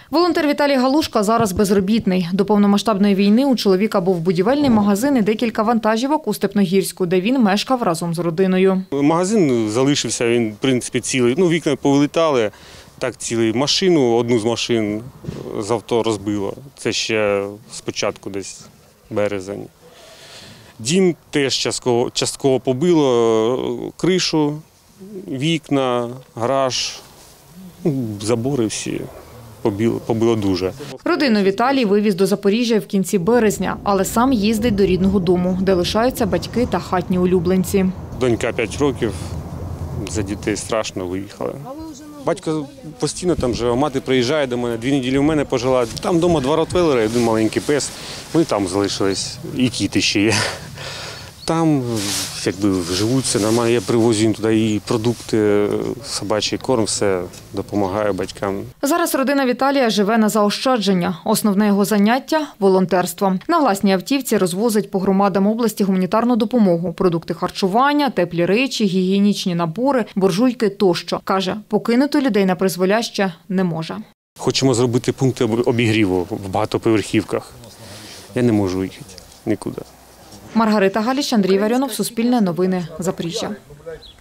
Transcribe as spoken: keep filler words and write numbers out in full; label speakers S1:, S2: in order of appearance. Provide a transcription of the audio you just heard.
S1: Волонтер Віталій Галушка зараз безробітний. До повномасштабної війни у чоловіка був будівельний магазин і декілька вантажівок у Степногірську, де він мешкав разом з родиною.
S2: Магазин залишився, він, в принципі, цілий. Ну, вікна повилітали, так цілий. Машину, одну з машин з авто розбило. Це ще спочатку десь березень. Дім теж частково, частково побило, кришу, вікна, гараж, забори всі. Побило, побило дуже.
S1: Родину Віталій вивіз до Запоріжжя в кінці березня, але сам їздить до рідного дому, де лишаються батьки та хатні улюбленці.
S2: Донька п'ять років, за дітей страшно, виїхали. Батько постійно там живе, мати приїжджає до мене, дві неділі в мене пожила. Там вдома два ротвейлери, один маленький пес, вони там залишились, і кіти ще є. Там якби живуть, все нормально, я привозю їм туди і продукти, собачий корм, все, допомагаю батькам.
S1: Зараз родина Віталія живе на заощадження. Основне його заняття – волонтерство. На власній автівці розвозить по громадам області гуманітарну допомогу, продукти харчування, теплі речі, гігієнічні набори, буржуйки тощо. Каже, покинути людей на призволяще не може.
S2: Хочемо зробити пункти обігріву в багатоповерхівках. Я не можу їхати нікуди.
S1: Маргарита Галіч, Андрій Варіонов, Суспільне новини, Запоріжжя.